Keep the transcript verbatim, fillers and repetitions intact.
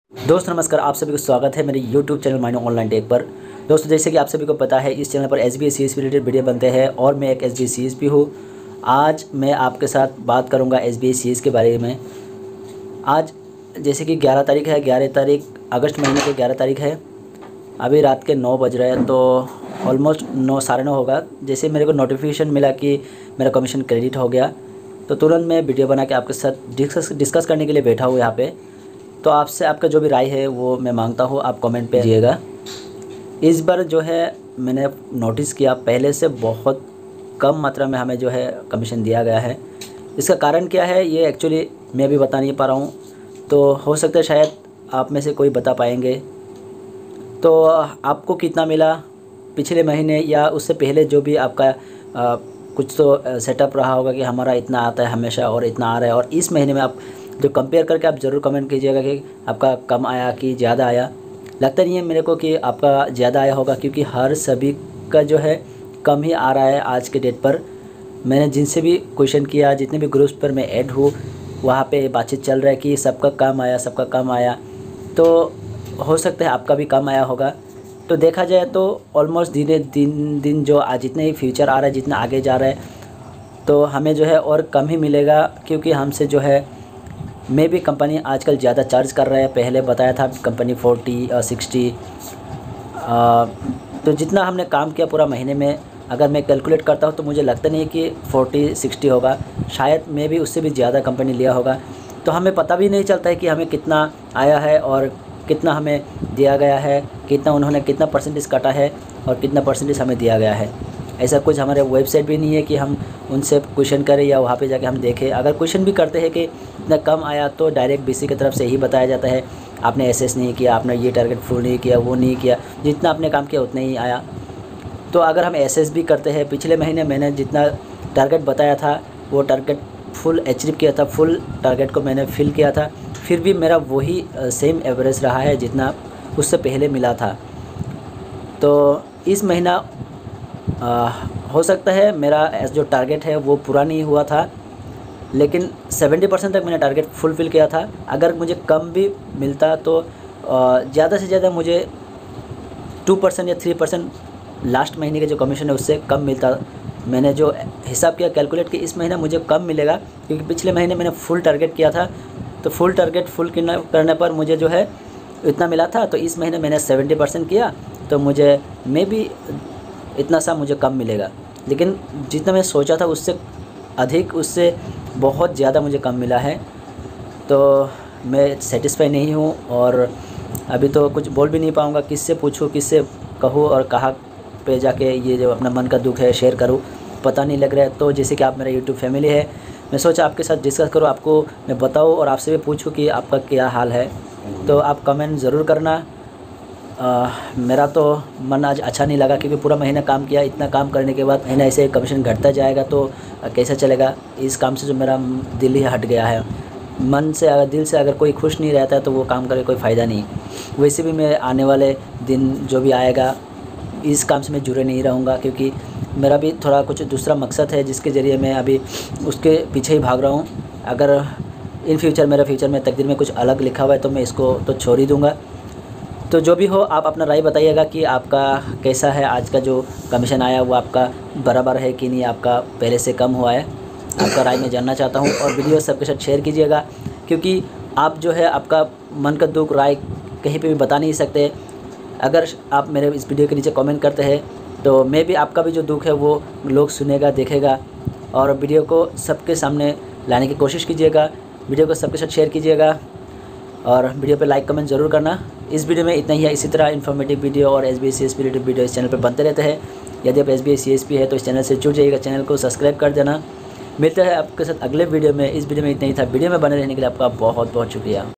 दोस्तों नमस्कार, आप सभी को स्वागत है मेरे YouTube चैनल माइनो ऑनलाइन टेक पर। दोस्तों जैसे कि आप सभी को पता है, इस चैनल पर S B I C S P related video बनते हैं और मैं एक S B I C S P हूँ। आज मैं आपके साथ बात करूँगा S B I C S के बारे में। आज जैसे कि ग्यारह तारीख है, ग्यारह तारीख अगस्त महीने की ग्यारह तारीख है। अभी रात के नौ बज रहे हैं, तो ऑलमोस्ट नौ साढ़े नौ होगा। जैसे मेरे को नोटिफिकेशन मिला कि मेरा कमीशन क्रेडिट हो गया, तो तुरंत मैं वीडियो बना के आपके साथ डिस्कस डिस्कस करने के लिए बैठा हूँ यहाँ पे। तो आपसे आपका जो भी राय है वो मैं मांगता हूँ, आप कमेंट पे दीजिएगा। इस बार जो है मैंने नोटिस किया, पहले से बहुत कम मात्रा में हमें जो है कमीशन दिया गया है। इसका कारण क्या है ये एक्चुअली मैं भी बता नहीं पा रहा हूँ, तो हो सकता है शायद आप में से कोई बता पाएंगे। तो आपको कितना मिला पिछले महीने या उससे पहले, जो भी आपका आ, कुछ तो सेटअप रहा होगा कि हमारा इतना आता है हमेशा और इतना आ रहा है, और इस महीने में आप जो कंपेयर करके आप ज़रूर कमेंट कीजिएगा कि आपका कम आया कि ज़्यादा आया। लगता नहीं है मेरे को कि आपका ज़्यादा आया होगा, क्योंकि हर सभी का जो है कम ही आ रहा है आज के डेट पर। मैंने जिनसे भी क्वेश्चन किया, जितने भी ग्रुप्स पर मैं ऐड हूँ, वहाँ पे बातचीत चल रहा है कि सबका कम आया सबका कम आया। तो हो सकता है आपका भी कम आया होगा। तो देखा जाए तो ऑलमोस्ट दिने दिन दिन जो आज जितने ही फ्यूचर आ रहा है, जितना आगे जा रहा है, तो हमें जो है और कम ही मिलेगा, क्योंकि हमसे जो है मे भी कंपनी आजकल ज़्यादा चार्ज कर रहा है। पहले बताया था कंपनी फोर्टी और सिक्सटी। तो जितना हमने काम किया पूरा महीने में, अगर मैं कैलकुलेट करता हूँ तो मुझे लगता नहीं कि फोर्टी सिक्सटी होगा, शायद मे भी उससे भी ज़्यादा कंपनी लिया होगा। तो हमें पता भी नहीं चलता है कि हमें कितना आया है और कितना हमें दिया गया है, कितना उन्होंने कितना परसेंटेज काटा है और कितना परसेंटेज हमें दिया गया है। ऐसा कुछ हमारे वेबसाइट भी नहीं है कि हम उनसे क्वेश्चन करें या वहाँ पे जाके हम देखें। अगर क्वेश्चन भी करते हैं कि इतना कम आया, तो डायरेक्ट बीसी की तरफ से ही बताया जाता है आपने एसएस नहीं किया, आपने ये टारगेट फुल नहीं किया, वो नहीं किया, जितना आपने काम किया उतना ही आया। तो अगर हम एसएस भी करते हैं, पिछले महीने मैंने जितना टारगेट बताया था वो टारगेट फुल अचीव किया था, फुल टारगेट को मैंने फिल किया था, फिर भी मेरा वही सेम एवरेज रहा है जितना उससे पहले मिला था। तो इस महीना आ, हो सकता है मेरा जो टारगेट है वो पूरा नहीं हुआ था, लेकिन सत्तर परसेंट तक मैंने टारगेट फुलफिल किया था। अगर मुझे कम भी मिलता तो ज़्यादा से ज़्यादा मुझे टू परसेंट या थ्री परसेंट लास्ट महीने के जो कमीशन है उससे कम मिलता। मैंने जो हिसाब किया, कैलकुलेट किया, इस महीना मुझे कम मिलेगा, क्योंकि पिछले महीने मैंने फुल टारगेट किया था। तो फुल टारगेट फुल करने पर मुझे जो है इतना मिला था। तो इस महीने मैंने सत्तर परसेंट किया, तो मुझे मे बी इतना सा मुझे कम मिलेगा। लेकिन जितना मैं सोचा था उससे अधिक, उससे बहुत ज़्यादा मुझे कम मिला है। तो मैं सेटिस्फाई नहीं हूँ, और अभी तो कुछ बोल भी नहीं पाऊँगा, किससे पूछूँ, किससे कहूँ और कहाँ पे जाके ये जो अपना मन का दुख है शेयर करूँ, पता नहीं लग रहा है। तो जैसे कि आप मेरा यूट्यूब फैमिली है, मैं सोचा आपके साथ डिस्कस करूँ, आपको मैं बताऊँ और आपसे भी पूछूँ कि आपका क्या हाल है। तो आप कमेंट ज़रूर करना। आ, मेरा तो मन आज अच्छा नहीं लगा, क्योंकि पूरा महीना काम किया। इतना काम करने के बाद महीना ऐसे कमीशन घटता जाएगा तो कैसा चलेगा। इस काम से जो मेरा दिल ही हट गया है। मन से अगर दिल से अगर कोई खुश नहीं रहता है तो वो काम करके कोई फ़ायदा नहीं। वैसे भी मैं आने वाले दिन जो भी आएगा इस काम से मैं जुड़े नहीं रहूँगा, क्योंकि मेरा भी थोड़ा कुछ दूसरा मकसद है जिसके ज़रिए मैं अभी उसके पीछे ही भाग रहा हूँ। अगर इन फ्यूचर मेरा फ्यूचर में तकदीर में कुछ अलग लिखा हुआ है तो मैं इसको तो छोड़ ही दूँगा। तो जो भी हो, आप अपना राय बताइएगा कि आपका कैसा है, आज का जो कमीशन आया वो आपका बराबर है कि नहीं, आपका पहले से कम हुआ है। आपका राय मैं जानना चाहता हूँ, और वीडियो सबके साथ शेयर कीजिएगा, क्योंकि आप जो है आपका मन का दुख राय कहीं पे भी बता नहीं सकते। अगर आप मेरे इस वीडियो के नीचे कमेंट करते हैं तो मे भी आपका भी जो दुख है वो लोग सुनेगा, देखेगा, और वीडियो को सबके सामने लाने की कोशिश कीजिएगा। वीडियो को सबके साथ शेयर कीजिएगा, और वीडियो पे लाइक कमेंट ज़रूर करना। इस वीडियो में इतना ही है। इसी तरह इन्फॉर्मेटिव वीडियो और S B I C S P related video इस चैनल पर बनते रहते हैं। यदि आप S B I C S P है तो इस चैनल से जुड़ जाइएगा, चैनल को सब्सक्राइब कर देना। मिलता है आपके साथ अगले वीडियो में। इस वीडियो में इतना ही था। वीडियो में बने रहने के लिए आपका बहुत बहुत शुक्रिया।